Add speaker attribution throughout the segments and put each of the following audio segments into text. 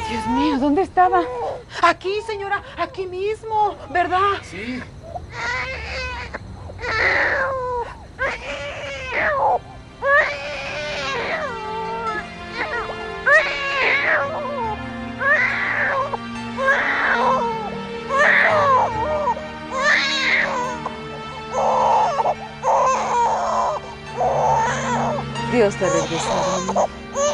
Speaker 1: Dios mío, ¿dónde estaba?
Speaker 2: Aquí, señora, aquí mismo, ¿verdad?
Speaker 3: Sí.
Speaker 1: Dios te regresó.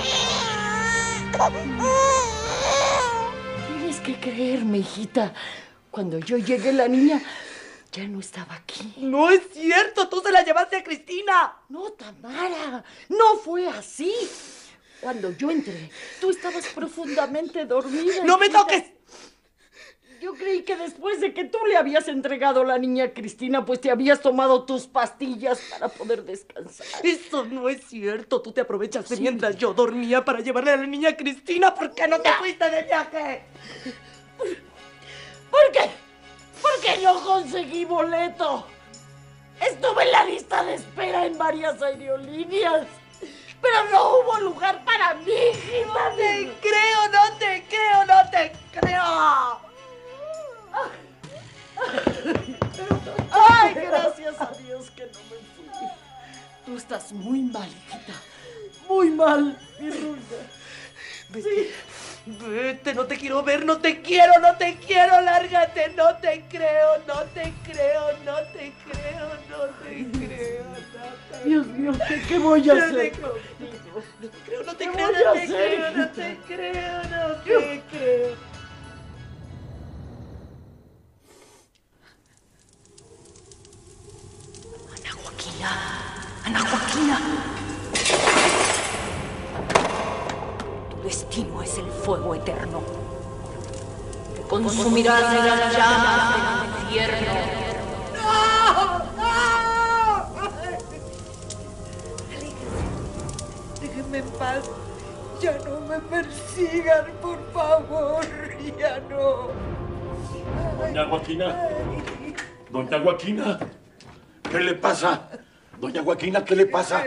Speaker 2: Tienes que creerme, hijita. Cuando yo llegué, la niña ya no estaba aquí.
Speaker 4: No es cierto, tú se la llevaste a Cristina.
Speaker 2: No, Tamara, no fue así. Cuando yo entré, tú estabas profundamente dormida.
Speaker 4: ¡No me
Speaker 2: hijita.
Speaker 4: toques!
Speaker 2: Yo creí que después de que tú le habías entregado la niña a Cristina, pues te habías tomado tus pastillas para poder descansar.
Speaker 4: Eso no es cierto. Tú te aprovechaste mientras yo dormía para llevarle a la niña a Cristina. ¿Por qué no te fuiste de viaje?
Speaker 2: ¿Por qué? Porque no conseguí boleto. Estuve en la lista de espera en varias aerolíneas, pero no hubo lugar para mí, hijita.
Speaker 4: No te creo, no te creo, no te creo.
Speaker 2: Ay, gracias a Dios que no me fui. Tú estás muy mal, hijita. Muy mal, mi Ruina.
Speaker 4: Vete, sí. Vete, no te quiero ver, no te quiero, lárgate, no te creo, no te creo, no te creo, no te creo, no te
Speaker 2: Dios mío, ¿qué voy a hacer?
Speaker 4: No te creo, no te creo, no te creo, no te creo, no te creo.
Speaker 5: Ana Joaquina. Tu destino es el fuego eterno. Te consumirás en las llamas del infierno.
Speaker 4: ¡No! ¡No! Déjenme en paz. Ya no me persigan, por favor. Ya no.
Speaker 3: Doña Joaquina. Doña Joaquina. ¿Qué le pasa? Doña Joaquina, ¿qué le pasa?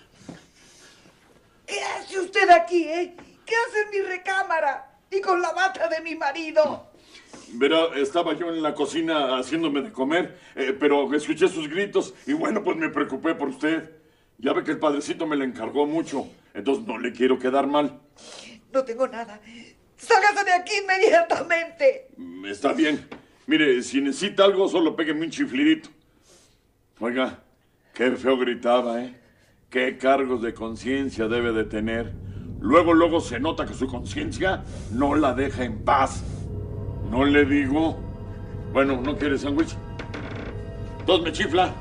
Speaker 4: ¿Qué hace usted aquí, eh? ¿Qué hace en mi recámara? Y con la bata de mi marido.
Speaker 3: Verá, estaba yo en la cocina haciéndome de comer, pero escuché sus gritos y bueno, pues me preocupé por usted. Ya ve que el padrecito me le encargó mucho, entonces no le quiero quedar mal.
Speaker 4: No tengo nada. ¡Sálgase de aquí inmediatamente!
Speaker 3: Está bien. Mire, si necesita algo, solo pégueme un chiflidito. Oiga, qué feo gritaba, ¿eh? Qué cargos de conciencia debe de tener. Luego se nota que su conciencia no la deja en paz. ¿No le digo? Bueno, ¿no quiere sándwich? Dos me chifla.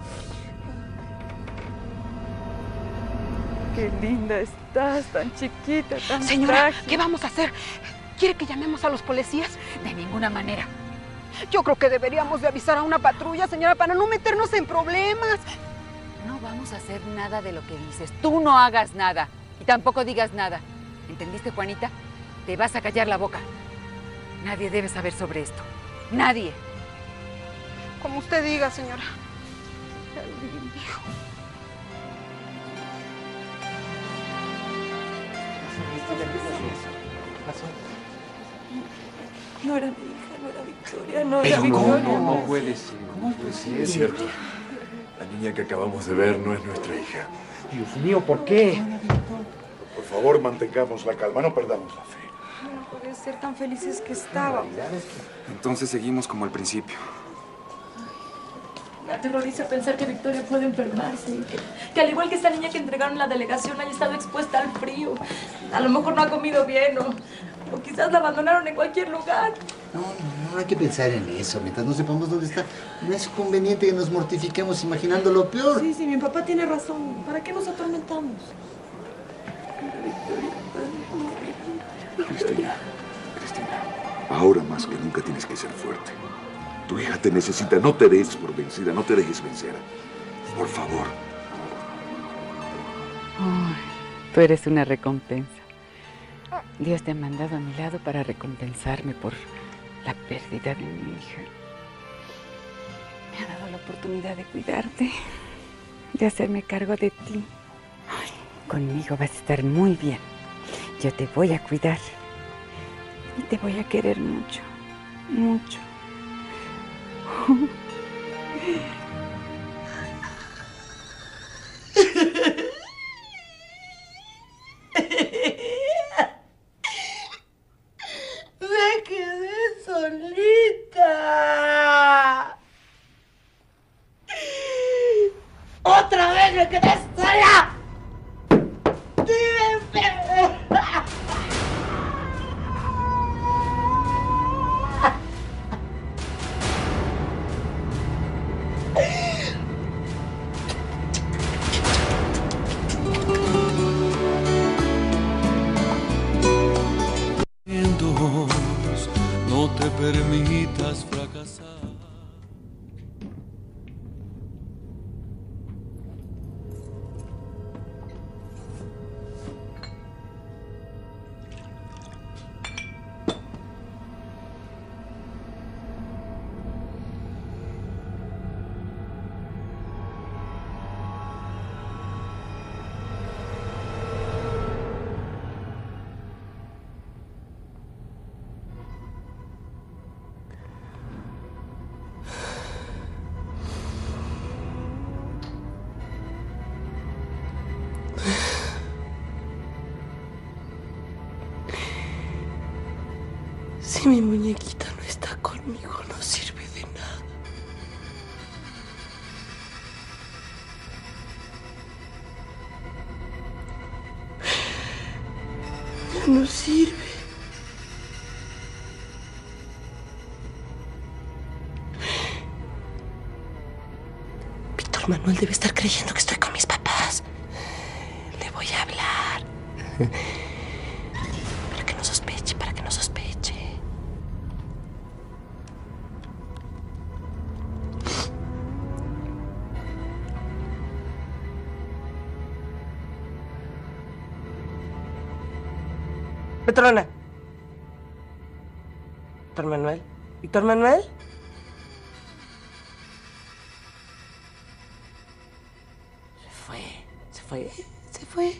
Speaker 1: Qué linda estás, tan chiquita, tan
Speaker 5: Señora,
Speaker 1: frágil.
Speaker 5: ¿qué vamos a hacer? ¿Quiere que llamemos a los policías? De ninguna manera.
Speaker 6: Yo creo que deberíamos de avisar a una patrulla, señora, para no meternos en problemas.
Speaker 1: No vamos a hacer nada de lo que dices. Tú no hagas nada y tampoco digas nada. ¿Entendiste, Juanita? Te vas a callar la boca. Nadie debe saber sobre esto. Nadie.
Speaker 6: Como usted diga, señora.
Speaker 4: No era mi hija, no era Victoria, no era Victoria.
Speaker 7: No puede ser. ¿Cómo puede ser?
Speaker 8: Es cierto. La niña que acabamos de ver no es nuestra hija.
Speaker 7: Dios mío, ¿por qué?
Speaker 8: Por favor, mantengamos la calma, no perdamos la fe.
Speaker 6: No puede ser tan felices que estábamos.
Speaker 7: Entonces seguimos como al principio.
Speaker 9: Me aterroriza pensar que Victoria puede enfermarse. Que al igual que esta niña que entregaron en la delegación haya estado expuesta al frío. A lo mejor no ha comido bien o quizás la abandonaron en cualquier lugar.
Speaker 10: No hay que pensar en eso. Mientras no sepamos dónde está, no es conveniente que nos mortifiquemos imaginando lo peor.
Speaker 9: Sí, mi papá tiene razón. ¿Para qué nos atormentamos?
Speaker 8: Cristina, ahora más que nunca tienes que ser fuerte. Tu hija te necesita, no te des por vencida, no te dejes vencer. Por favor.
Speaker 1: Ay, tú eres una recompensa. Dios te ha mandado a mi lado para recompensarme por la pérdida de mi hija. Me ha dado la oportunidad de cuidarte, de hacerme cargo de ti. Ay, conmigo vas a estar muy bien. Yo te voy a cuidar. Y te voy a querer mucho, mucho.
Speaker 2: Me quedé solita. ¡Otra vez me quedé sola! ¡Díganme!
Speaker 11: No te permitas fracasar.
Speaker 2: Si mi muñequita no está conmigo, no sirve de nada. Ya no sirve. Víctor Manuel debe estar creyendo que estoy con mis papás. Le voy a hablar. Para que no sospeche, para que no sospeche. Petrona. Víctor Manuel. ¿Víctor Manuel? Se fue.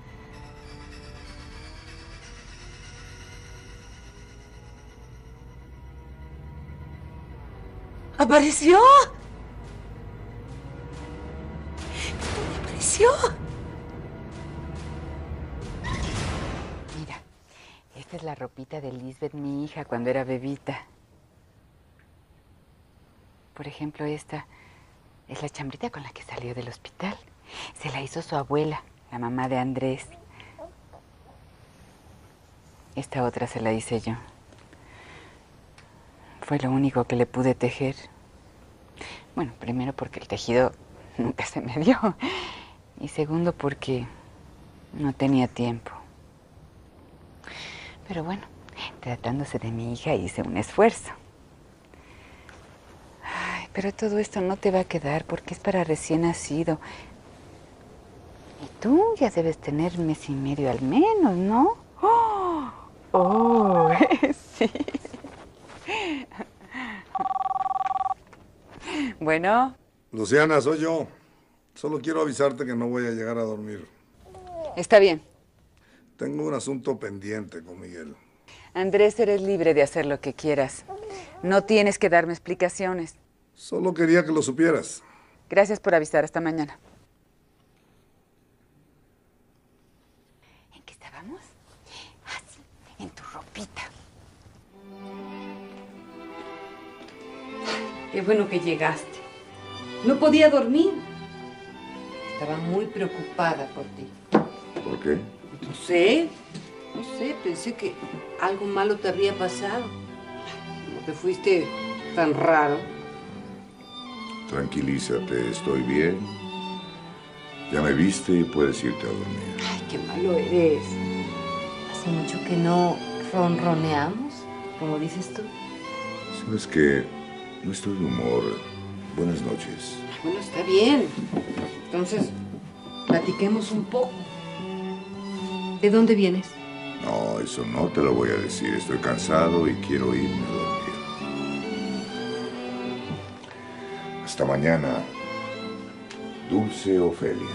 Speaker 2: ¡Apareció! ¿Dónde apareció?
Speaker 1: Mira, esta es la ropita de Lisbeth, mi hija, cuando era bebita. Por ejemplo, esta es la chambrita con la que salió del hospital. Se la hizo su abuela, la mamá de Andrés. Esta otra se la hice yo. Fue lo único que le pude tejer. Bueno, primero porque el tejido nunca se me dio. Y segundo porque no tenía tiempo. Pero bueno, tratándose de mi hija hice un esfuerzo. Ay, pero todo esto no te va a quedar porque es para recién nacido. Y tú ya debes tener 1 mes y medio al menos, ¿no? ¡Oh! Sí. Bueno.
Speaker 12: Luciana, soy yo. Solo quiero avisarte que no voy a llegar a dormir.
Speaker 1: Está bien.
Speaker 12: Tengo un asunto pendiente con Miguel.
Speaker 1: Andrés, eres libre de hacer lo que quieras. No tienes que darme explicaciones.
Speaker 12: Solo quería que lo supieras.
Speaker 1: Gracias por avisar. Hasta mañana. ¿En qué estábamos? Ah, sí, en tu ropita.
Speaker 13: Qué bueno que llegaste. No podía dormir. Estaba muy preocupada por ti.
Speaker 8: ¿Por qué?
Speaker 13: No sé, pensé que algo malo te habría pasado. Como te fuiste tan raro.
Speaker 8: Tranquilízate, estoy bien. Ya me viste y puedes irte a dormir.
Speaker 13: Ay, qué malo eres. Hace mucho que no ronroneamos, como dices tú.
Speaker 8: ¿Sabes qué? No estoy de humor. Buenas noches.
Speaker 13: Bueno, está bien. Entonces, platiquemos un poco. ¿De dónde vienes?
Speaker 8: No, eso no te lo voy a decir. Estoy cansado y quiero irme a dormir. Hasta mañana, Dulce Ofelia.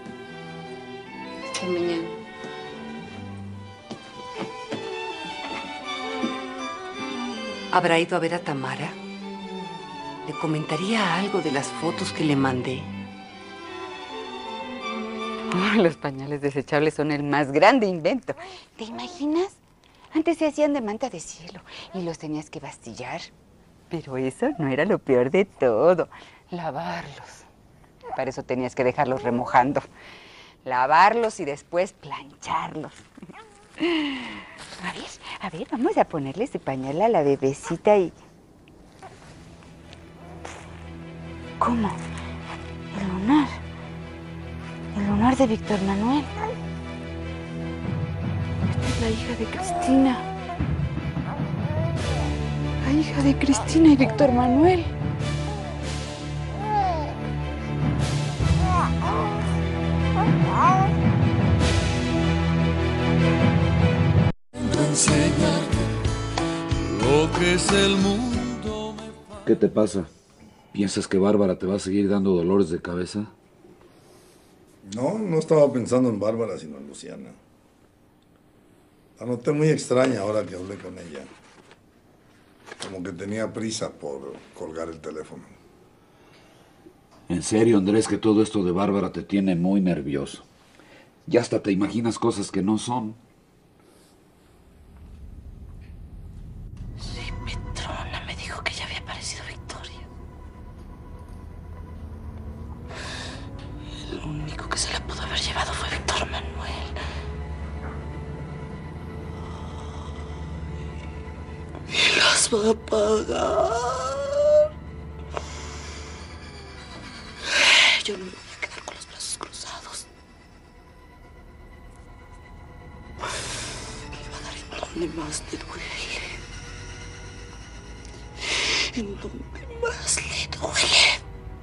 Speaker 13: Hasta mañana. ¿Habrá ido a ver a Tamara? ¿Le comentaría algo de las fotos que le mandé?
Speaker 1: Los pañales desechables son el más grande invento. ¿Te imaginas? Antes se hacían de manta de cielo y los tenías que bastillar. Pero eso no era lo peor de todo. Lavarlos. Para eso tenías que dejarlos remojando. Lavarlos y después plancharlos. A ver, vamos a ponerle ese pañal a la bebecita y... ¿Cómo? El lunar. El lunar de Víctor Manuel. Esta es la hija de Cristina. La hija de Cristina y Víctor Manuel.
Speaker 11: Enseñarte lo que es el mundo.
Speaker 8: ¿Qué te pasa? ¿Piensas que Bárbara te va a seguir dando dolores de cabeza?
Speaker 12: No estaba pensando en Bárbara, sino en Luciana. La noté muy extraña ahora que hablé con ella. Como que tenía prisa por colgar el teléfono.
Speaker 8: En serio, Andrés, que todo esto de Bárbara te tiene muy nervioso. Ya hasta te imaginas cosas que no son.
Speaker 2: Sí, Petrona me dijo que ya había aparecido Victoria. El único que se la pudo haber llevado fue Víctor Manuel. Y las va a pagar. Yo no me voy a quedar con los brazos cruzados. Le va a dar en donde más le duele. En donde más le duele.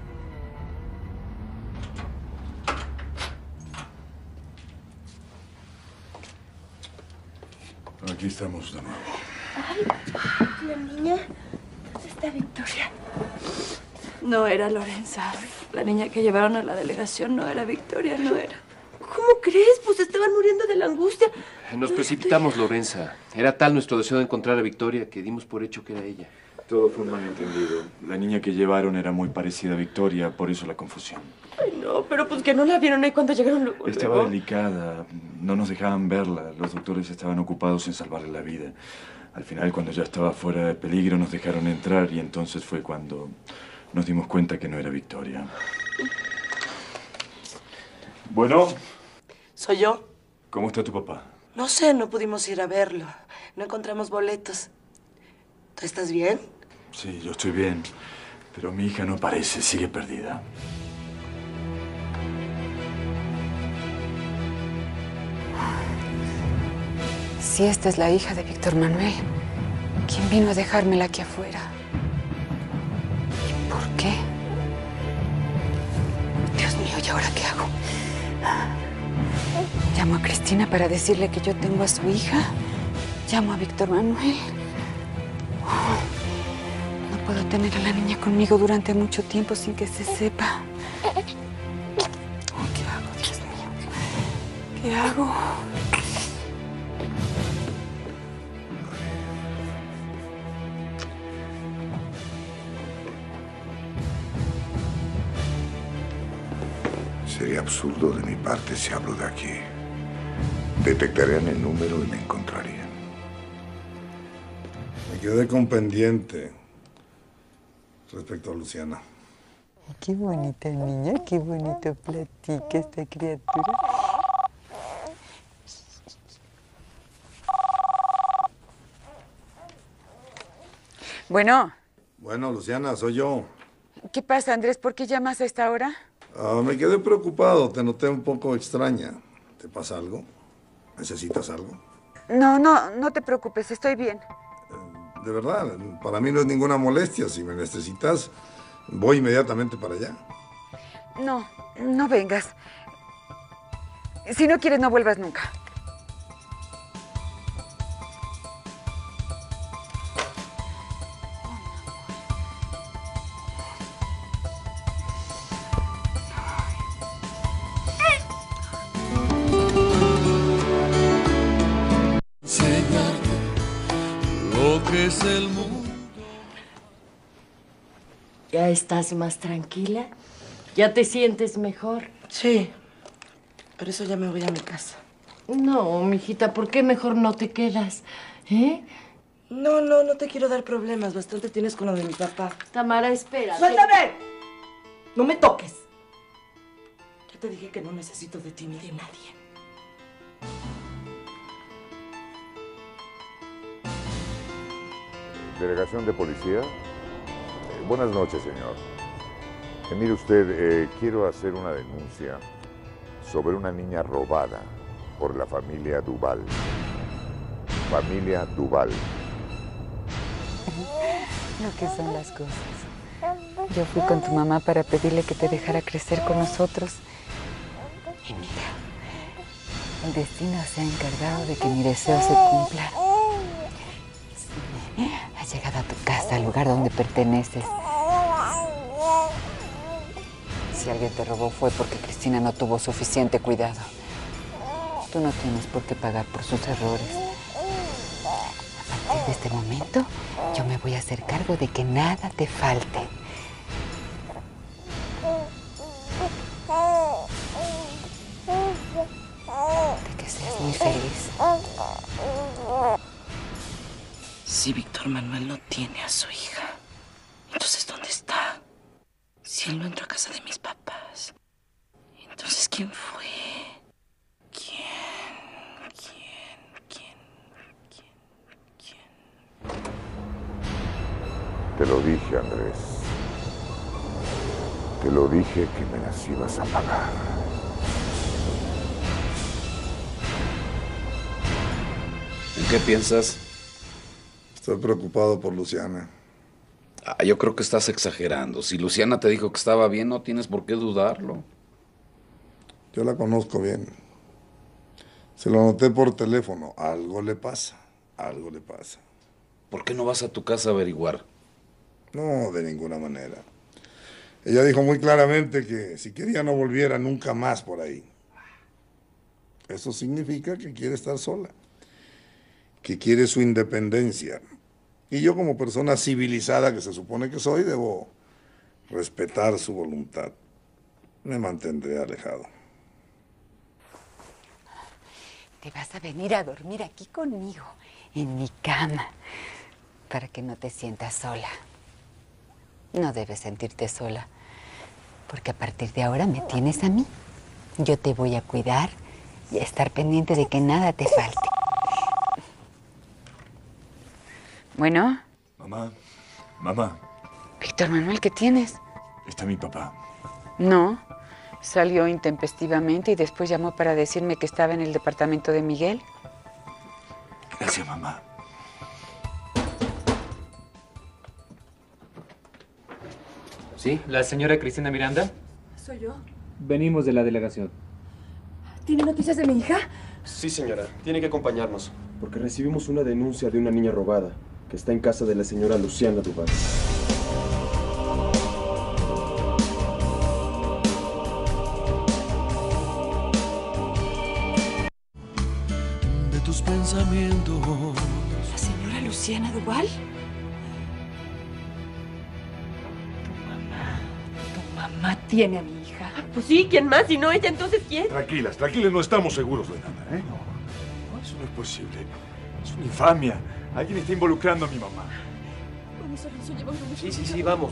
Speaker 3: Aquí estamos de nuevo.
Speaker 9: Ay, la niña. ¿Dónde está Victoria? No era Lorenza. La niña que llevaron a la delegación no era Victoria, no era. ¿Cómo crees? Pues estaban muriendo de la angustia.
Speaker 4: Nos precipitamos, Lorenza. Era tal nuestro deseo de encontrar a Victoria que dimos por hecho que era ella.
Speaker 7: Todo fue un malentendido. La niña que llevaron era muy parecida a Victoria, por eso la confusión.
Speaker 9: Ay, no, pero pues que no la vieron ahí cuando llegaron luego.
Speaker 7: Estaba delicada, no nos dejaban verla. Los doctores estaban ocupados en salvarle la vida. Al final, cuando ya estaba fuera de peligro, nos dejaron entrar y entonces fue cuando nos dimos cuenta que no era Victoria. Bueno.
Speaker 2: ¿Soy yo?
Speaker 7: ¿Cómo está tu papá?
Speaker 2: No sé, no pudimos ir a verlo. No encontramos boletos. ¿Tú estás bien?
Speaker 7: Sí, yo estoy bien, pero mi hija no parece, sigue perdida.
Speaker 1: Si esta es la hija de Víctor Manuel, ¿quién vino a dejármela aquí afuera? ¿Y por qué? Dios mío, ¿y ahora qué hago? Llamo a Cristina para decirle que yo tengo a su hija. Llamo a Víctor Manuel. No puedo tener a la niña conmigo durante mucho tiempo sin que se sepa. ¿Qué hago, Dios mío? ¿Qué hago?
Speaker 8: Sería absurdo de mi parte si hablo de aquí. Detectarían el número y me encontrarían.
Speaker 12: Me quedé con pendiente respecto a Luciana.
Speaker 1: Qué bonita niña, qué bonito platica esta criatura. Bueno.
Speaker 12: Bueno, Luciana, soy yo.
Speaker 1: ¿Qué pasa, Andrés? ¿Por qué llamas a esta hora?
Speaker 12: Me quedé preocupado, te noté un poco extraña. ¿Te pasa algo? ¿Necesitas algo?
Speaker 1: No te preocupes, estoy bien.
Speaker 12: De verdad, para mí no es ninguna molestia. Si me necesitas, voy inmediatamente para allá.
Speaker 1: No vengas. Si no quieres, no vuelvas nunca.
Speaker 11: Enseñarte lo que es el mundo.
Speaker 2: ¿Ya estás más tranquila? ¿Ya te sientes mejor?
Speaker 14: Sí. Por eso ya me voy a mi casa.
Speaker 2: No, mijita, ¿por qué mejor no te quedas? ¿Eh?
Speaker 14: No te quiero dar problemas. Bastante tienes con lo de mi papá.
Speaker 2: Tamara, espera.
Speaker 14: ¡Suéltame! No me toques. Ya te dije que no necesito de ti ni de nadie.
Speaker 15: Delegación de Policía. Buenas noches, señor. Mire usted, quiero hacer una denuncia sobre una niña robada por la familia Duval. Familia Duval.
Speaker 1: Lo que son las cosas. Yo fui con tu mamá para pedirle que te dejara crecer con nosotros. Y mira, el destino se ha encargado de que mi deseo se cumpla. Sí, has llegado a tu casa, al lugar donde perteneces. Si alguien te robó fue porque Cristina no tuvo suficiente cuidado. Tú no tienes por qué pagar por sus errores. A partir de este momento, yo me voy a hacer cargo de que nada te falte. De que seas muy feliz.
Speaker 14: Si Víctor Manuel no tiene a su hija, entonces ¿dónde está? Si él no entró a casa de mis papás, entonces ¿quién fue?
Speaker 15: Te lo dije, Andrés. Te lo dije que me las ibas a pagar.
Speaker 16: ¿En qué piensas?
Speaker 12: Estoy preocupado por Luciana.
Speaker 16: Yo creo que estás exagerando. Si Luciana te dijo que estaba bien, no tienes por qué dudarlo.
Speaker 12: Yo la conozco bien. Se lo noté por teléfono. Algo le pasa. Algo le pasa.
Speaker 16: ¿Por qué no vas a tu casa a averiguar?
Speaker 12: No, de ninguna manera. Ella dijo muy claramente que si quería no volviera nunca más por ahí. Eso significa que quiere estar sola. Que quiere su independencia. Y yo, como persona civilizada que se supone que soy, debo respetar su voluntad. Me mantendré alejado.
Speaker 1: Te vas a venir a dormir aquí conmigo, en mi cama, para que no te sientas sola. No debes sentirte sola, porque a partir de ahora me tienes a mí. Yo te voy a cuidar y a estar pendiente de que nada te falte. Bueno.
Speaker 7: Mamá.
Speaker 1: Víctor Manuel, ¿qué tienes?
Speaker 7: Está mi papá.
Speaker 1: No, salió intempestivamente y después llamó para decirme que estaba en el departamento de Miguel.
Speaker 7: Gracias, mamá.
Speaker 17: ¿Sí? ¿La señora Cristina Miranda?
Speaker 9: ¿Soy yo?
Speaker 17: Venimos de la delegación.
Speaker 9: ¿Tiene noticias de mi hija?
Speaker 18: Sí, señora. Tiene que acompañarnos. Porque recibimos una denuncia de una niña robada que está en casa de la señora Luciana Duval.
Speaker 11: De tus pensamientos.
Speaker 9: ¿La señora Luciana Duval? Tu mamá tiene a mi hija.
Speaker 6: Pues sí, ¿quién más? Si no ella, entonces ¿quién?
Speaker 8: Tranquilas, no estamos seguros de nada, ¿eh?
Speaker 7: No, eso no es posible. Es una infamia. Alguien está involucrando a mi mamá.
Speaker 9: Vamos, Alonso, llévame mucho.
Speaker 18: Sí, vamos.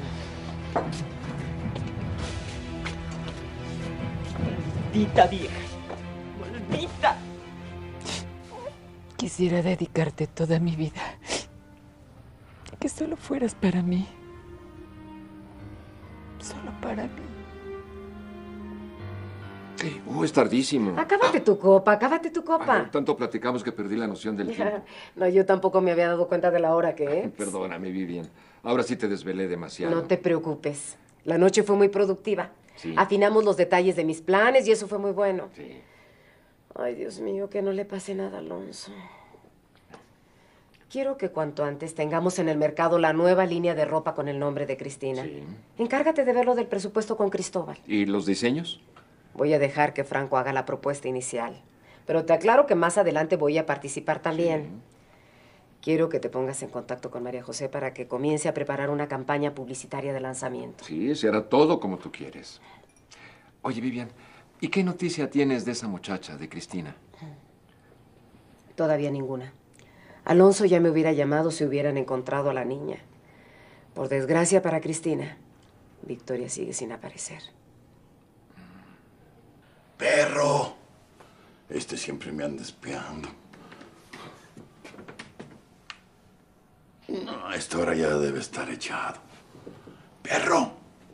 Speaker 6: Maldita vieja. Maldita.
Speaker 1: Quisiera dedicarte toda mi vida. Que solo fueras para mí. Solo para mí.
Speaker 19: Es tardísimo.
Speaker 6: Acábate tu copa.
Speaker 19: Tanto platicamos que perdí la noción del tiempo.
Speaker 6: No, yo tampoco me había dado cuenta de la hora que es.
Speaker 19: Perdóname, Vivian. Ahora sí te desvelé demasiado.
Speaker 6: No te preocupes. La noche fue muy productiva.
Speaker 19: Sí.
Speaker 6: Afinamos los detalles de mis planes y eso fue muy bueno.
Speaker 19: Sí.
Speaker 6: Ay, Dios mío, que no le pase nada a Alonso. Quiero que cuanto antes tengamos en el mercado la nueva línea de ropa con el nombre de Cristina.
Speaker 19: Sí.
Speaker 6: Encárgate de ver lo del presupuesto con Cristóbal.
Speaker 19: ¿Y los diseños?
Speaker 6: Voy a dejar que Franco haga la propuesta inicial. Pero te aclaro que más adelante voy a participar también.
Speaker 20: Quiero que te pongas en contacto con María José para que comience a preparar una campaña publicitaria de lanzamiento.
Speaker 19: Sí, se hará todo como tú quieres. Oye, Vivian, ¿y qué noticia tienes de esa muchacha, de Cristina?
Speaker 20: Todavía ninguna. Alonso ya me hubiera llamado si hubieran encontrado a la niña. Por desgracia para Cristina, Victoria sigue sin aparecer.
Speaker 3: ¡Perro! Este siempre me anda espiando. No, a esta hora ya debe estar echado. ¡Perro!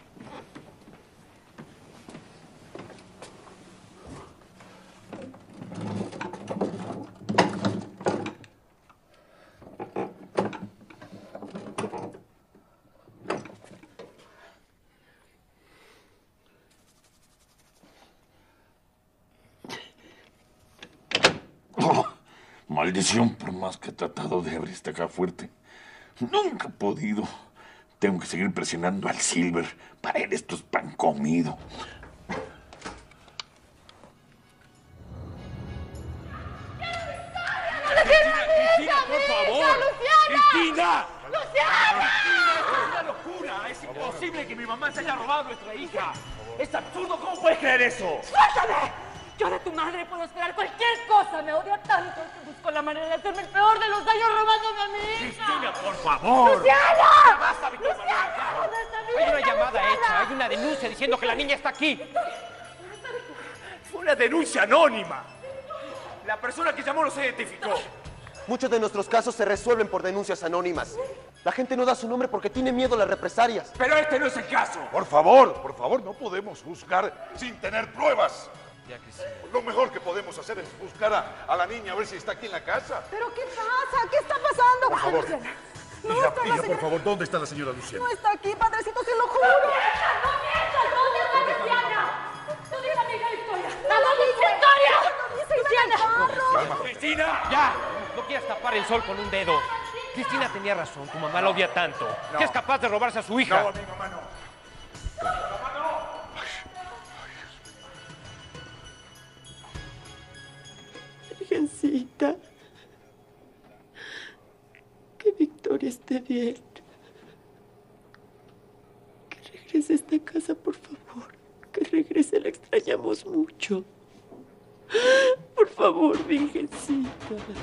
Speaker 3: Oh, maldición, por más que he tratado de abrir esta caja fuerte. Nunca he podido. Tengo que seguir presionando al Silver. Para él esto es pan comido.
Speaker 2: ¡Cristina,
Speaker 4: por favor!
Speaker 2: ¡Luciana! ¡Luciana!
Speaker 4: ¡Es una locura! ¡Es imposible que mi mamá se haya robado a nuestra hija! ¡Es absurdo! ¿Cómo puedes creer eso?
Speaker 9: ¡Suéltame! Yo de tu madre puedo esperar cualquier cosa. Me odia tanto que busco la manera de hacerme el peor de los daños robándome a mi hija.
Speaker 4: ¡Cristina, por favor!
Speaker 9: ¡Luciana!
Speaker 4: ¡Basta, Víctor Manuel!
Speaker 9: ¡Luciana!
Speaker 4: Hay una llamada hecha, hay una denuncia diciendo que la niña está aquí. Fue una denuncia anónima. La persona que llamó no se identificó.
Speaker 18: Muchos de nuestros casos se resuelven por denuncias anónimas. La gente no da su nombre porque tiene miedo a las represalias.
Speaker 4: Pero este no es el caso.
Speaker 8: Por favor, no podemos juzgar sin tener pruebas. Lo mejor que podemos hacer es buscar a la niña a ver si está aquí en la casa.
Speaker 6: ¿Pero qué pasa? ¿Qué está pasando?
Speaker 8: Por favor.
Speaker 6: Luciana. No
Speaker 8: Hija,
Speaker 6: está la
Speaker 8: hija,
Speaker 6: señora.
Speaker 8: por favor, ¿dónde está la señora Luciana?
Speaker 6: No está aquí, padrecito, se lo juro.
Speaker 9: ¡No mientas! ¿Dónde está Luciana? ¿Dónde está mi hija Victoria? ¿A dónde está Victoria? ¡Luciana!
Speaker 4: ¡Cristina! ¡Ya! No quieras tapar el sol con un dedo. Cristina tenía razón. Tu mamá la odia tanto. Que es capaz de robarse a su hija.
Speaker 8: No, mi mamá no.
Speaker 2: Virgencita, que Victoria esté bien. Que regrese a esta casa, por favor. Que regrese, la extrañamos mucho. Por favor, Virgencita.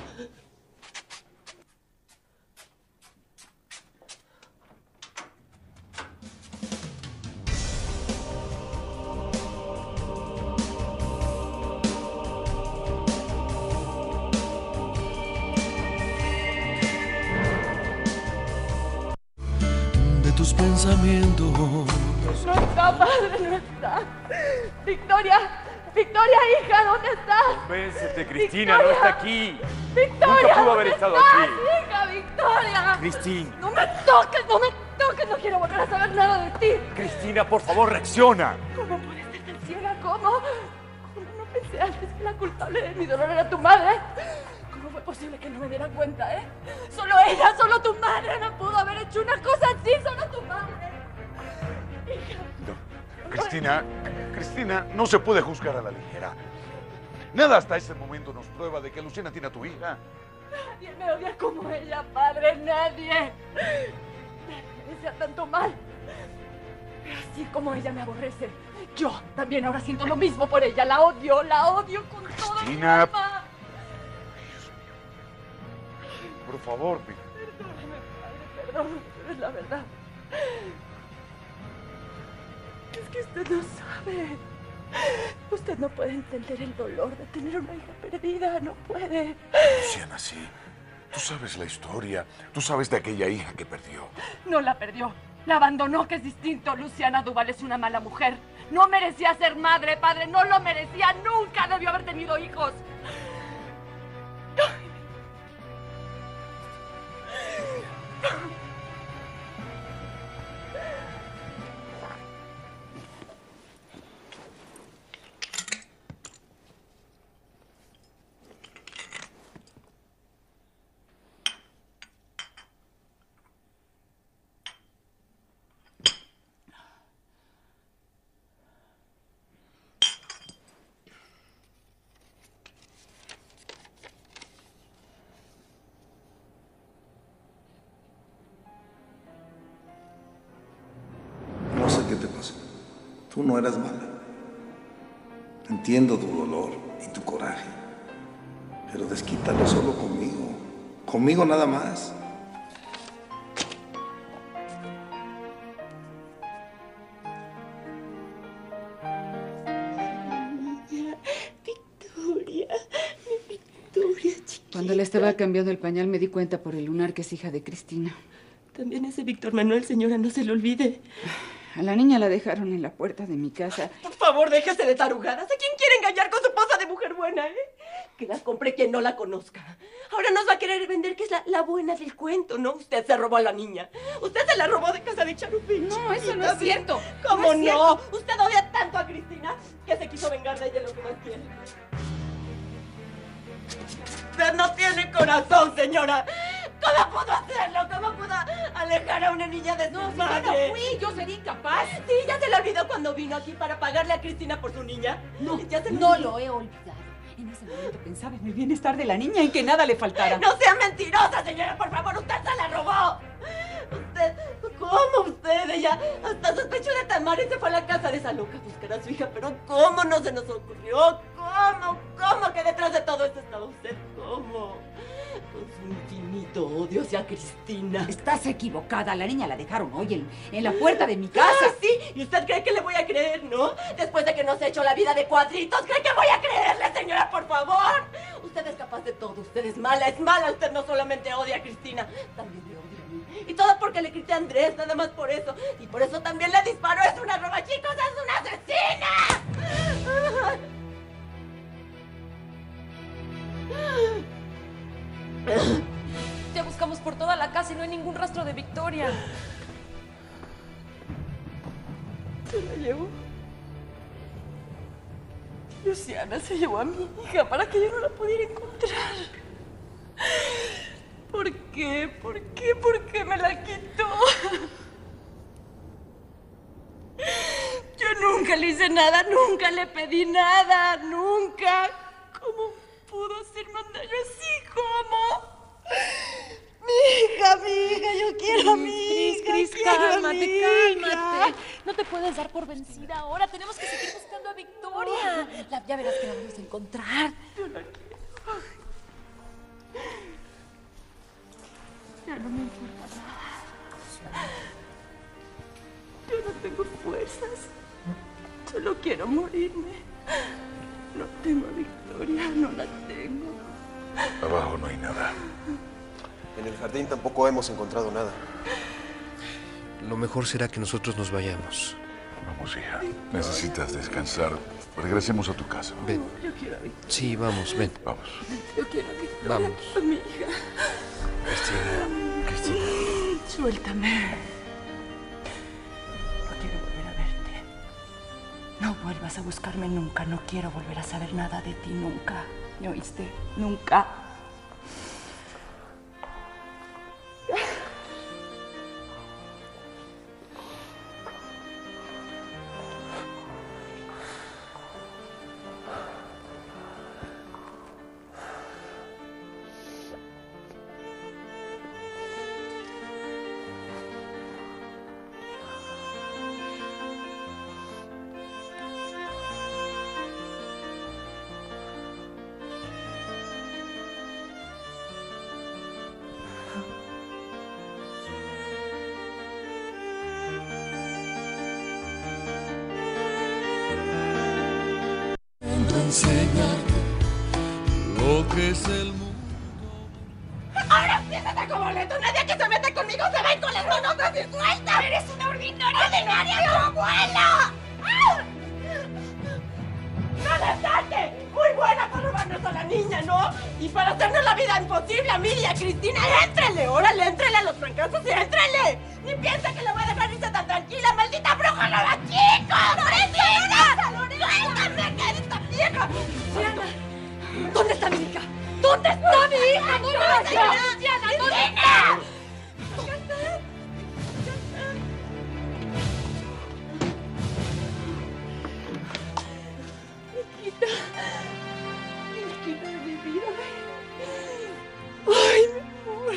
Speaker 11: De tus pensamientos.
Speaker 9: No está, padre, no está. Victoria, Victoria, hija, ¿dónde estás?
Speaker 4: Convéncete, Cristina,
Speaker 9: Victoria.
Speaker 4: no está aquí.
Speaker 9: Victoria,
Speaker 4: Nunca pudo haber
Speaker 9: ¿dónde
Speaker 4: estado
Speaker 9: estás,
Speaker 4: aquí.
Speaker 9: hija, Victoria.
Speaker 4: Cristina.
Speaker 9: No me toques, no me toques, no quiero volver a saber nada de ti.
Speaker 4: Cristina, por favor, reacciona.
Speaker 9: ¿Cómo puedes ser tan ciega? ¿Cómo? ¿Cómo no pensé antes que la culpable de mi dolor era tu madre? ¿Cómo fue posible que no me diera cuenta, Solo ella, solo tu madre no pudo haber hecho una cosa así, solo tu madre. Hija.
Speaker 8: Cristina, no se puede juzgar a la ligera. Nada hasta ese momento nos prueba de que Luciana tiene a tu hija.
Speaker 9: Nadie me odia como ella, padre, nadie. Nadie me desea tanto mal. Pero así como ella me aborrece, yo también ahora siento lo mismo por ella. La odio con todo mi
Speaker 8: Cristina.
Speaker 9: alma.
Speaker 8: Por favor,
Speaker 9: Perdóname, padre, perdóname, pero es la verdad. Es que usted no sabe. Usted no puede entender el dolor de tener una hija perdida, no puede.
Speaker 8: Luciana, sí. Tú sabes la historia. Tú sabes de aquella hija que perdió.
Speaker 9: No la perdió, la abandonó, que es distinto. Luciana Duval es una mala mujer. No merecía ser madre, padre, no lo merecía. Nunca debió haber tenido hijos.
Speaker 12: Tú no eras mala. Entiendo tu dolor y tu coraje, pero desquítalo solo conmigo. Conmigo nada más.
Speaker 1: Cuando le estaba cambiando el pañal me di cuenta por el lunar que es hija de Cristina.
Speaker 9: También ese Víctor Manuel, señora, no se le olvide.
Speaker 1: A la niña la dejaron en la puerta de mi casa.
Speaker 9: Por favor, déjese de tarugadas. ¿A quién quiere engañar con su posa de mujer buena, Que la compre quien no la conozca. Ahora nos va a querer vender que es la buena del cuento, ¿no? Usted se robó a la niña. Usted se la robó de casa de Charupich.
Speaker 1: No, eso no es cierto.
Speaker 9: ¿Cómo
Speaker 1: No es
Speaker 9: no?
Speaker 1: cierto.
Speaker 9: Usted odia tanto a Cristina que se quiso vengar de ella lo que más quiere. Usted no tiene corazón, señora. ¿Cómo pudo hacerlo? ¿Cómo pudo alejar a una niña de su madre?
Speaker 1: Yo no fui, yo sería incapaz.
Speaker 9: Sí, ya se le olvidó cuando vino aquí para pagarle a Cristina por su niña.
Speaker 1: No,
Speaker 9: ya se
Speaker 1: no lo he olvidado. En ese momento pensaba en el bienestar de la niña y que nada le faltara.
Speaker 9: ¡No sea mentirosa, señora! ¡Por favor! ¡Usted se la robó! Usted... ¿Cómo usted? Ella hasta sospechó de Tamara y se fue a la casa de esa loca a buscar a su hija. Pero ¿cómo no se nos ocurrió? ¿Cómo que detrás de todo esto estaba usted? ¿Cómo? Con su infinito odio hacia Cristina.
Speaker 1: Estás equivocada. La niña la dejaron hoy en la puerta de mi casa.
Speaker 9: Sí. ¿Y usted cree que le voy a creer, no? Después de que nos ha hecho la vida de cuadritos, ¿cree que voy a creerle, señora, por favor? Usted es capaz de todo. Usted es mala. Usted no solamente odia a Cristina, también me odia a mí. Y todo porque le grité a Andrés, nada más por eso. Y por eso también le disparó. ¡Es una robachicos! ¡Es una asesina!
Speaker 5: Ya buscamos por toda la casa y no hay ningún rastro de Victoria.
Speaker 9: Se la llevó. Luciana se llevó a mi hija para que yo no la pudiera encontrar. ¿Por qué? ¿Por qué? ¿Por qué me la quitó? Yo nunca le hice nada, nunca le pedí nada, nunca. ¿Cómo pudo hacerme un daño así? ¿Cómo? Mi hija, yo quiero a mi hija.
Speaker 5: Cris, cálmate. No te puedes dar por vencida ahora. Tenemos que seguir buscando a Victoria. Ya verás que la vamos a encontrar.
Speaker 9: Yo la quiero. Ya no me importa nada. Yo no tengo fuerzas. Solo quiero morirme. No tengo a Victoria, no la tengo.
Speaker 8: Abajo no hay nada.
Speaker 18: En el jardín tampoco hemos encontrado nada. Lo mejor será que nosotros nos vayamos.
Speaker 8: Vamos, hija. Necesitas descansar. Regresemos a tu casa.
Speaker 18: Ven.
Speaker 9: Yo quiero a Victoria.
Speaker 18: Sí, vamos, ven.
Speaker 8: Vamos.
Speaker 9: Yo quiero a Victoria.
Speaker 18: Vamos.
Speaker 9: A mi hija.
Speaker 18: Cristina.
Speaker 9: Suéltame. No quiero volver a verte. No vuelvas a buscarme nunca. No quiero volver a saber nada de ti nunca. ¿Me oíste? Nunca.
Speaker 11: Enseñarte lo que es el mundo.
Speaker 9: ¡Ahora siéntate como lento! ¡Nadie que se mete conmigo se va con las manos así sueltas! ¡Eres una ordinaria tu abuela! ¡Cállate! Muy buena para robarnos a la niña, ¿no? Y para hacernos la vida imposible a mí y a Cristina. ¡Éntrele! ¡Órale, éntrele a los fracasos y éntrele! ¡Ni piensa que le voy a dejar irse tan tranquila! ¡Maldita bruja loba, chicos! ¡Lorena! ¡Suéltame, que eres tan vieja! ¡Luciana! ¿Dónde está mi hija? ¿Dónde está mi hija? ¿Dónde está Luciana? ¿Dónde está? Hijita de mi vida. Ay, mi amor.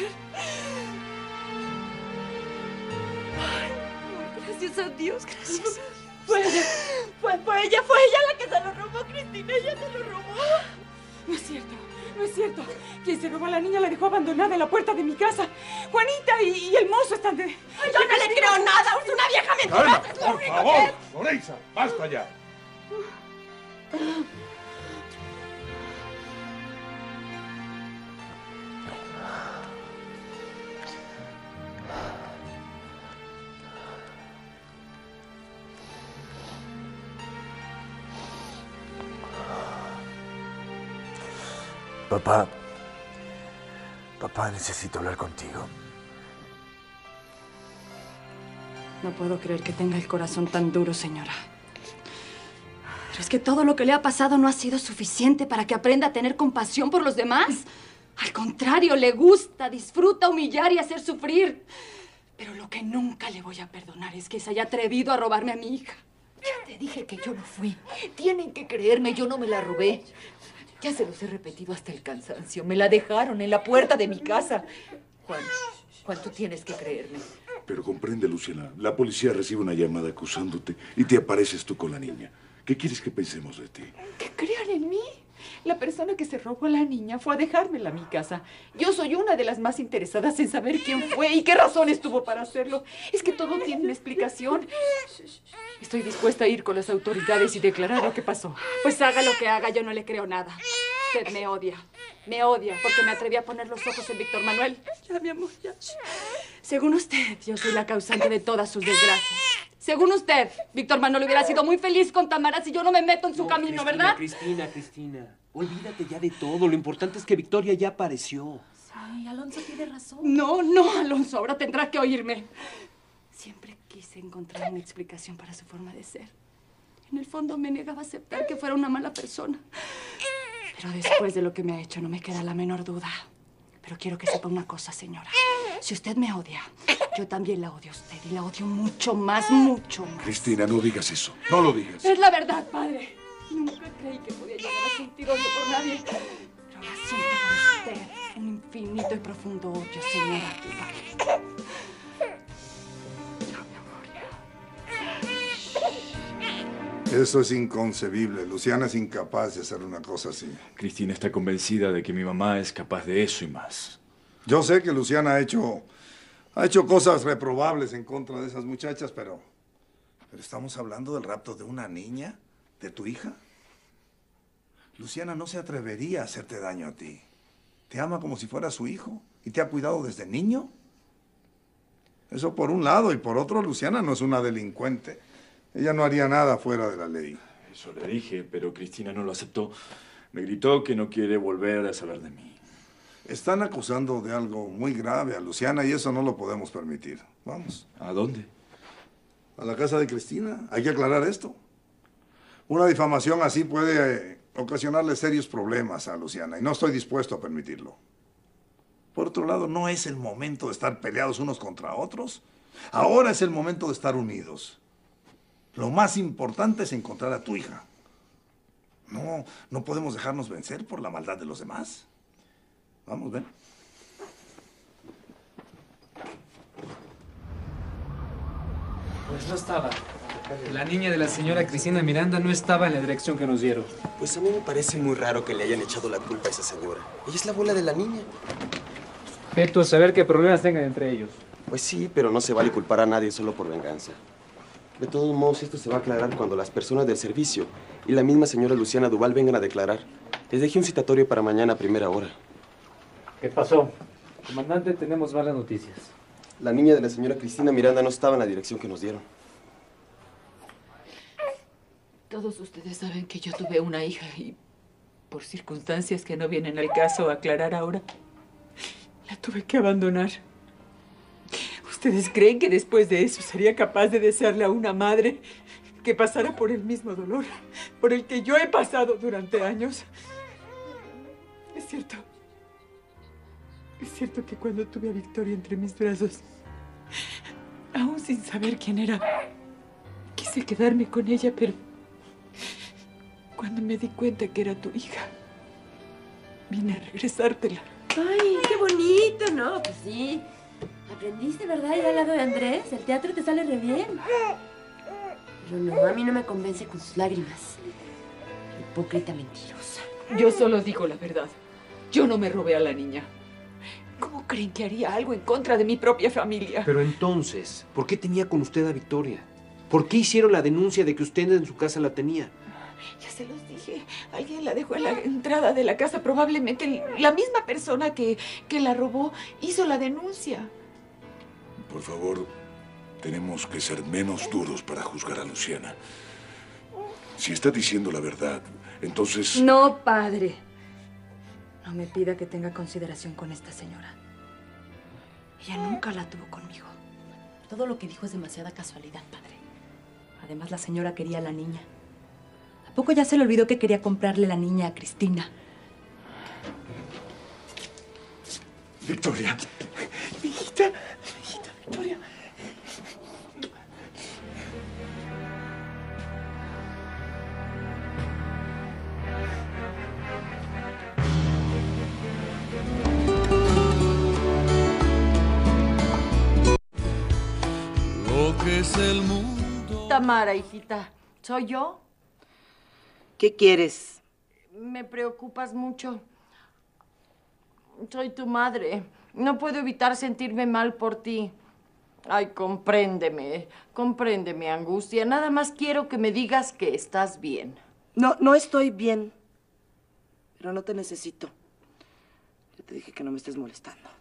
Speaker 9: Ay, gracias a Dios, gracias a Dios. fue ella la que se lo robó, Cristina, ella se lo robó.
Speaker 6: No es cierto, no es cierto. Quien se robó a la niña la dejó abandonada en la puerta de mi casa. Juanita y el mozo están de...
Speaker 9: Ay, yo no le creo nada, es una vieja mentirosa, es lo
Speaker 8: Por
Speaker 9: único
Speaker 8: favor,
Speaker 9: que es.
Speaker 8: Lorenza, basta ya.
Speaker 21: Papá, necesito hablar contigo.
Speaker 9: No puedo creer que tenga el corazón tan duro, señora. Pero es que todo lo que le ha pasado no ha sido suficiente para que aprenda a tener compasión por los demás. Al contrario, le gusta, disfruta humillar y hacer sufrir. Pero lo que nunca le voy a perdonar es que se haya atrevido a robarme a mi hija.
Speaker 1: Ya te dije que yo no fui. Tienen que creerme, yo no me la robé. Ya se los he repetido hasta el cansancio. Me la dejaron en la puerta de mi casa. Juan, tú tienes que creerme.
Speaker 8: Pero comprende, Luciana, la policía recibe una llamada acusándote y te apareces tú con la niña. ¿Qué quieres que pensemos de ti?
Speaker 1: Que crean en mí. La persona que se robó a la niña fue a dejármela a mi casa. Yo soy una de las más interesadas en saber quién fue y qué razones tuvo para hacerlo. Es que todo tiene una explicación. Estoy dispuesta a ir con las autoridades y declarar lo que pasó.
Speaker 9: Pues haga lo que haga, yo no le creo nada. Usted me odia porque me atreví a poner los ojos en Víctor Manuel. Ya, mi amor, ya. Según usted, yo soy la causante de todas sus desgracias. Según usted, Víctor Manuel hubiera sido muy feliz con Tamara si yo no me meto en su camino, ¿verdad?
Speaker 4: Cristina, olvídate ya de todo. Lo importante es que Victoria ya apareció.
Speaker 9: Sí, Alonso tiene razón. No, Alonso, ahora tendrá que oírme. Siempre quise encontrar una explicación para su forma de ser. En el fondo me negaba a aceptar que fuera una mala persona. Pero después de lo que me ha hecho no me queda la menor duda. Pero quiero que sepa una cosa, señora. Si usted me odia, yo también la odio a usted. Y la odio mucho más, mucho más.
Speaker 8: Cristina, no digas eso. No lo digas.
Speaker 9: Es la verdad, padre. Nunca creí que podía llegar a sentir odio por nadie. Pero ahora siento por usted un infinito y profundo odio, señora.
Speaker 12: Eso es inconcebible. Luciana es incapaz de hacer una cosa así.
Speaker 7: Cristina está convencida de que mi mamá es capaz de eso y más.
Speaker 12: Yo sé que Luciana ha hecho cosas reprobables en contra de esas muchachas, pero estamos hablando del rapto de una niña, de tu hija. Luciana no se atrevería a hacerte daño a ti. Te ama como si fuera su hijo y te ha cuidado desde niño. Eso por un lado, y por otro, Luciana no es una delincuente. Ella no haría nada fuera de la ley.
Speaker 7: Eso le dije, pero Cristina no lo aceptó. Me gritó que no quiere volver a saber de mí.
Speaker 12: Están acusando de algo muy grave a Luciana y eso no lo podemos permitir. Vamos.
Speaker 7: ¿A dónde?
Speaker 12: A la casa de Cristina. Hay que aclarar esto. Una difamación así puede ocasionarle serios problemas a Luciana y no estoy dispuesto a permitirlo. Por otro lado, no es el momento de estar peleados unos contra otros. Ahora es el momento de estar unidos. Lo más importante es encontrar a tu hija. No podemos dejarnos vencer por la maldad de los demás. Vamos, ven.
Speaker 17: Pues no estaba. La niña de la señora Cristina Miranda no estaba en la dirección que nos dieron.
Speaker 18: Pues a mí me parece muy raro que le hayan echado la culpa a esa señora. Ella es la abuela de la niña.
Speaker 17: Veto a saber qué problemas tengan entre ellos.
Speaker 18: Pues sí, pero no se vale culpar a nadie solo por venganza. De todos modos, esto se va a aclarar cuando las personas del servicio y la misma señora Luciana Duval vengan a declarar. Les dejé un citatorio para mañana a primera hora.
Speaker 17: ¿Qué pasó? Comandante, tenemos malas noticias.
Speaker 18: La niña de la señora Cristina Miranda no estaba en la dirección que nos dieron.
Speaker 1: Todos ustedes saben que yo tuve una hija y por circunstancias que no vienen al caso a aclarar ahora, la tuve que abandonar. ¿Ustedes creen que después de eso sería capaz de desearle a una madre que pasara por el mismo dolor por el que yo he pasado durante años? Es cierto que cuando tuve a Victoria entre mis brazos, aún sin saber quién era, quise quedarme con ella, pero cuando me di cuenta que era tu hija, vine a regresártela.
Speaker 9: Ay, qué bonito, ¿no? Pues sí. Aprendiste, ¿verdad? Ir al lado de Andrés. El teatro te sale re bien. Pero no, a mí no me convence con sus lágrimas. Hipócrita mentirosa.
Speaker 6: Yo solo digo la verdad. Yo no me robé a la niña. ¿Cómo creen que haría algo en contra de mi propia familia?
Speaker 4: Pero entonces, ¿por qué tenía con usted a Victoria? ¿Por qué hicieron la denuncia de que usted en su casa la tenía?
Speaker 6: Ya se los dije. Alguien la dejó en la entrada de la casa. Probablemente la misma persona que la robó hizo la denuncia.
Speaker 8: Por favor, tenemos que ser menos duros para juzgar a Luciana. Si está diciendo la verdad, entonces...
Speaker 9: No, padre. No me pida que tenga consideración con esta señora. Ella nunca la tuvo conmigo. Todo lo que dijo es demasiada casualidad, padre. Además, la señora quería a la niña. ¿A poco ya se le olvidó que quería comprarle la niña a Cristina?
Speaker 8: Victoria.
Speaker 4: Hijita, Victoria.
Speaker 11: Lo que es el mundo.
Speaker 2: Tamara, hijita, ¿soy yo?
Speaker 13: ¿Qué quieres?
Speaker 2: Me preocupas mucho. Soy tu madre. No puedo evitar sentirme mal por ti. Ay, compréndeme. Comprende mi angustia. Nada más quiero que me digas que estás bien.
Speaker 13: No estoy bien. Pero no te necesito. Ya te dije que no me estés molestando.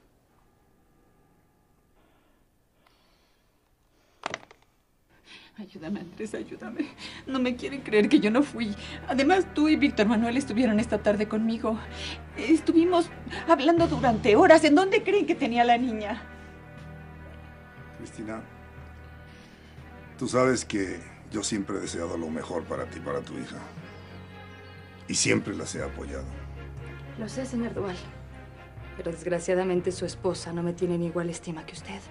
Speaker 6: Ayúdame, Andrés, ayúdame. No me quieren creer que yo no fui. Además, tú y Víctor Manuel estuvieron esta tarde conmigo. Estuvimos hablando durante horas. ¿En dónde creen que tenía la niña?
Speaker 12: Cristina, tú sabes que yo siempre he deseado lo mejor para ti y para tu hija. Y siempre las he apoyado.
Speaker 9: Lo sé, señor Duval. Pero desgraciadamente su esposa no me tiene ni igual estima que usted.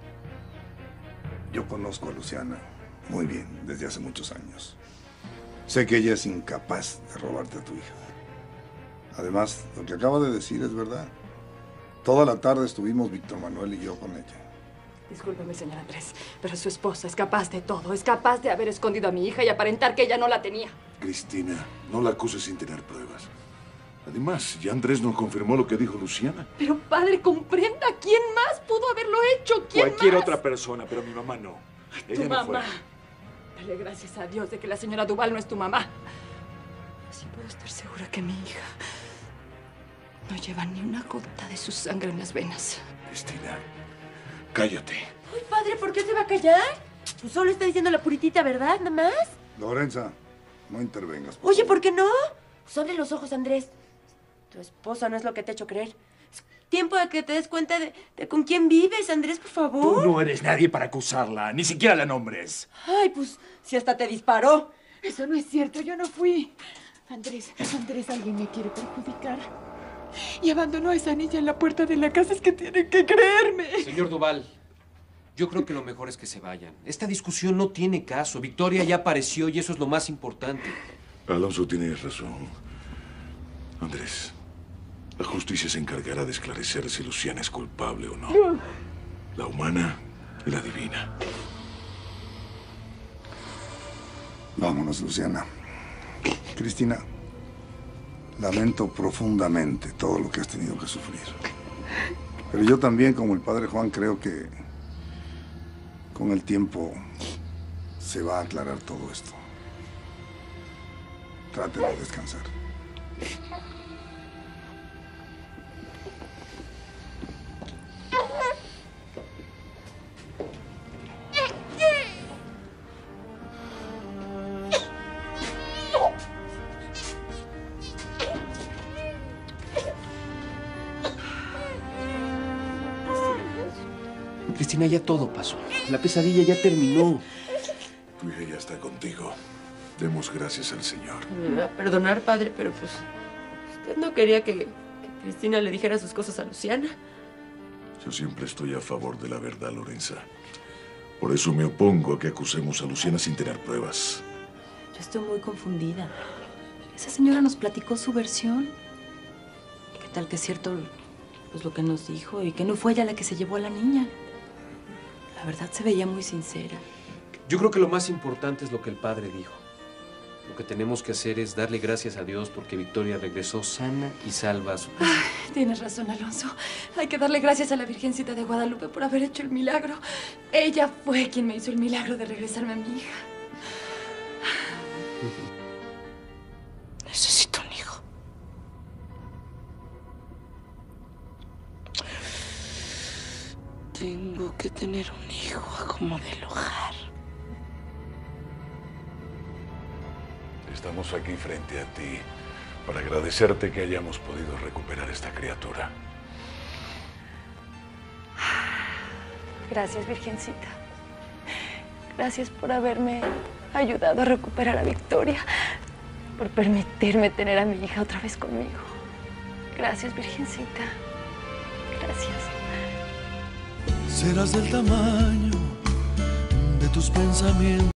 Speaker 12: Yo conozco a Luciana muy bien desde hace muchos años. Sé que ella es incapaz de robarte a tu hija. Además, lo que acaba de decir es verdad. Toda la tarde estuvimos Víctor Manuel y yo con ella.
Speaker 9: Discúlpeme, señor Andrés, pero su esposa es capaz de todo. Es capaz de haber escondido a mi hija y aparentar que ella no la tenía.
Speaker 8: Cristina, no la acuses sin tener pruebas. Además, ya Andrés nos confirmó lo que dijo Luciana.
Speaker 6: Pero, padre, comprenda. ¿Quién más pudo haberlo hecho? ¿Quién
Speaker 7: Cualquier
Speaker 6: más?
Speaker 7: otra persona, pero mi mamá no. Ella
Speaker 6: Tu
Speaker 7: no fue.
Speaker 6: mamá. Dale gracias a Dios de que la señora Duval no es tu mamá. Así puedo estar segura que mi hija no lleva ni una gota de su sangre en las venas.
Speaker 8: Cristina, cállate.
Speaker 9: Uy, padre, ¿por qué se va a callar? Pues solo está diciendo la puritita verdad, nada más.
Speaker 12: Lorenza, no intervengas. por
Speaker 9: Oye,
Speaker 12: favor.
Speaker 9: ¿por qué no? Pues abre los ojos, Andrés. Tu esposa no es lo que te ha hecho creer. Es tiempo de que te des cuenta de con quién vives, Andrés, por favor.
Speaker 7: Tú no eres nadie para acusarla, ni siquiera la nombres.
Speaker 9: Ay, pues, si hasta te disparó.
Speaker 6: Eso no es cierto, yo no fui. Andrés, alguien me quiere perjudicar. Y abandonó a esa niña en la puerta de la casa. Es que tienen que creerme.
Speaker 4: Señor Duval, yo creo que lo mejor es que se vayan. Esta discusión no tiene caso. Victoria ya apareció y eso es lo más importante.
Speaker 8: Alonso, tienes razón. Andrés, la justicia se encargará de esclarecer si Luciana es culpable o no. La humana y la divina.
Speaker 12: Vámonos, Luciana. Cristina, lamento profundamente todo lo que has tenido que sufrir. Pero yo también, como el padre Juan, creo que con el tiempo se va a aclarar todo esto. Trate de descansar.
Speaker 4: Cristina, ya todo pasó. La pesadilla ya terminó.
Speaker 8: Tu hija ya está contigo. Demos gracias al Señor.
Speaker 9: Me va a perdonar, padre, pero pues usted no quería que Cristina le dijera sus cosas a Luciana.
Speaker 8: Yo siempre estoy a favor de la verdad, Lorenza. Por eso me opongo a que acusemos a Luciana sin tener pruebas.
Speaker 9: Yo estoy muy confundida. Esa señora nos platicó su versión. ¿Qué tal que es cierto pues, lo que nos dijo y que no fue ella la que se llevó a la niña? La verdad se veía muy sincera.
Speaker 19: Yo creo que lo más importante es lo que el padre dijo. Lo que tenemos que hacer es darle gracias a Dios porque Victoria regresó sana y salva a su casa.
Speaker 6: Tienes razón, Alonso. Hay que darle gracias a la Virgencita de Guadalupe por haber hecho el milagro. Ella fue quien me hizo el milagro de regresarme a mi hija.
Speaker 14: Necesito un hijo. Tengo que tener un hijo a como del hogar.
Speaker 8: Estamos aquí frente a ti para agradecerte que hayamos podido recuperar esta criatura.
Speaker 9: Gracias, Virgencita. Gracias por haberme ayudado a recuperar a Victoria, por permitirme tener a mi hija otra vez conmigo. Gracias, Virgencita. Gracias.
Speaker 11: Serás del tamaño de tus pensamientos.